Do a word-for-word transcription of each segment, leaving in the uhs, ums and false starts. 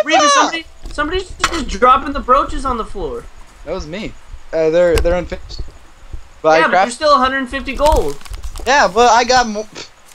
Revis, somebody, somebody's just dropping the brooches on the floor. That was me. Uh, they're they're unfinished. But yeah, I but you're still one hundred fifty gold. Yeah, but I got more.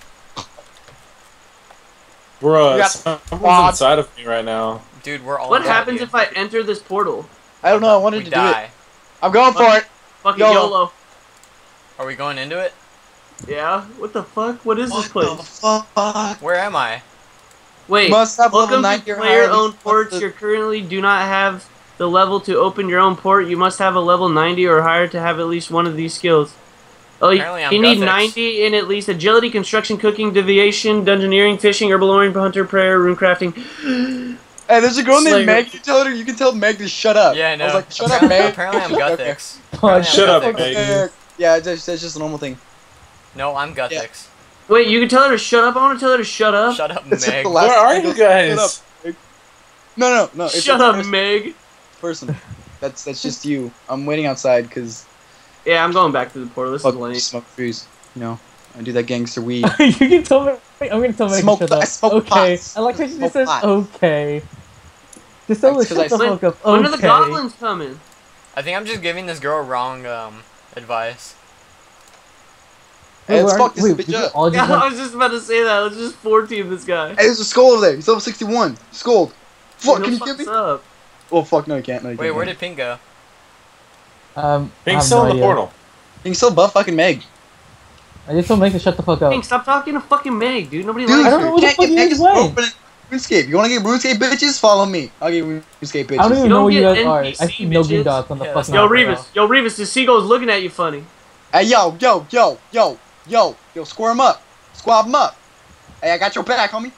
Bruh, got someone's inside of me right now. Dude, we're all. What happens if I enter this portal? I don't know. I wanted we to die. do it. I'm going for it. Fucking YOLO. YOLO. Are we going into it? Yeah. What the fuck? What is What this place? the fuck? Where am I? Wait. Must have level Welcome ninety to or player-owned higher. ports. You currently do not have the level to open your own port. You must have a level ninety or higher to have at least one of these skills. Oh, you, Apparently I'm you need Gothics. ninety in at least agility, construction, cooking, deviation, dungeoneering, fishing, herbaloring, hunter, prayer, rune crafting. Hey, there's a girl Slayer. named Meg. You tell her. You can tell Meg to shut up. Yeah, I know. I was like, shut up, apparently, Meg. apparently I'm Gothics. Oh, Apparently I'm shut up, Gothics. Meg. Yeah, that's that's just a normal thing. No, I'm Gothics. Wait, you can tell her to shut up? I want to tell her to shut up. Shut up, It's Meg. the last Where are thing you goes, "Shut guys?" up, Meg." No, no, no. It's Shut a up, person- Meg. Person. That's that's just you. I'm waiting outside because Yeah, I'm going back to the portal. This is fuck lame. smoke trees. You know, I do that gangster weed. You can tell me. I'm gonna tell me. Smoke Shut pot- up. smoke Okay. pots. I like how she Smoke just says pots. okay. Just tell her That's shut 'cause the I fuck up. When are the Okay. goblins coming? I think I'm just giving this girl wrong um advice. Hey, Wait, let's where are- fuck this wait, bitch we up. all Yeah, just I went- was just about to say that. Let's just four-team this guy. Hey, there's a skull over there. He's level sixty-one. Scold. Fuck, Who can you fucks get me? up? Oh fuck, no, you can't. No, you Wait, can't. where did Pink go? Um, I Being have still no in the idea. portal. You can still buff fucking Meg. I just told Meg to shut the fuck up. Pink, stop talking to fucking Meg, dude. Nobody Dude, I likes don't her. know what the can't fuck get you Meg guys is want. open RuneScape. You wanna get RuneScape bitches? Follow me. I'll get RuneScape bitches. I don't even You know don't where you get guys are. I N P C see no green bitches. dots on the Yeah, fucking Yo, map. Revis. Yo, Revis. The seagull's looking at you funny. Hey, yo, yo, yo, yo, yo, yo, square 'em up. Squab 'em up. Hey, I got your back, homie.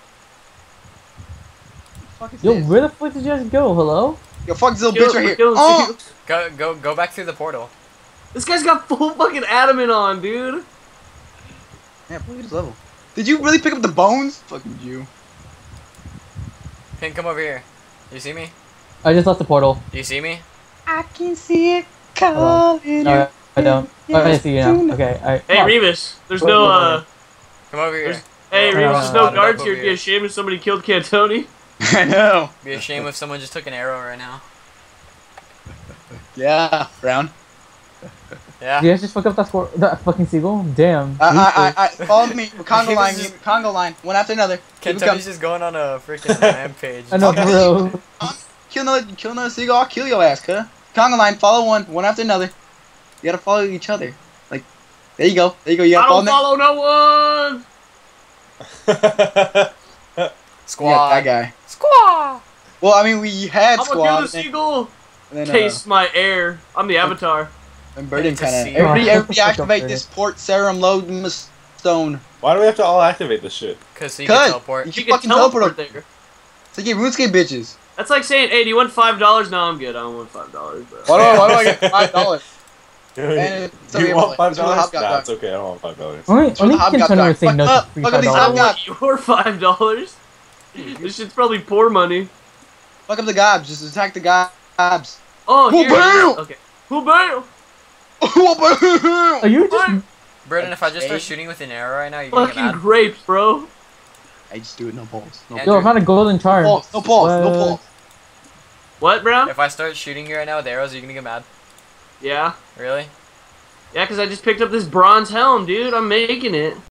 What the fuck is Yo, this? where the fuck did you guys go? Hello? Yo, fuck this little Kill- bitch right we're here. killing Oh! seagulls. Go go go back through the portal. This guy's got full fucking adamant on, dude. Yeah, look at his level. Did you really pick up the bones? Fucking you. Pink, come over here. You see me? I just left the portal. Do you see me? I can see it Hold coming. Alright, I don't. Oh, I see you now. Okay, alright. Hey, Fuck. Revis. There's Wait, no, wait, uh... Come over here. There's- Hey, No, Revis, no, there's no, no no, guards no, here. no, It'd be no. a shame if somebody killed Cantoni. I know. Be a shame if someone just took an arrow right now. Yeah, Brown. Yeah. Did you guys just fuck up that, score, that fucking seagull? Damn. I, I, I, I, follow me. Congo He was line, just- Congo line, one after another. Keep it coming. Cantoni's just going on a freaking rampage. I know, Okay. bro. Kill another, kill another seagull. I'll kill your ass, cuh. Congo line, follow one, one after another. You gotta follow each other. Like, there you go. There you go. You I gotta don't follow. follow no one! Squad. Yeah, that guy. Squad. Well, I mean, we had I'm squad. gonna kill the and then- seagull! and then, uh, Taste my air. I'm the avatar. and Burden It's a kind of. sea. Everybody, Oh, everybody fuck up, activate Burden. this port serum load stone. Why do we have to all activate this shit? Cause he can Cause teleport. you You can can fucking teleport. teleport there. So get RuneScape bitches. That's like saying, hey, do you want five dollars? No, I'm good. I don't want five dollars, bro. Why do I, why do I get five dollars? And it's okay, you well, want five it's where the dollars? hop got Nah, done. it's okay. I don't want five dollars. Only, That's where only the hop Cantoni got would say done. no Fuck to up, free look five at these I hop dollars. got- want your five dollars. This shit's probably poor money. Fuck up the gobs. Just attack the gobs. Oh, Who here. bail? Okay. Who bail? Are you just... What? Burden, if I just start Okay. shooting with an arrow right now, you're gonna get Fucking mad. grapes, bro. I just do it. No balls. No Yeah, Yo, I found a golden charm. balls. No balls. No What? balls. What, Brown? If I start shooting you right now with arrows, are you gonna get mad? Yeah. Really? Yeah, because I just picked up this bronze helm, dude. I'm making it.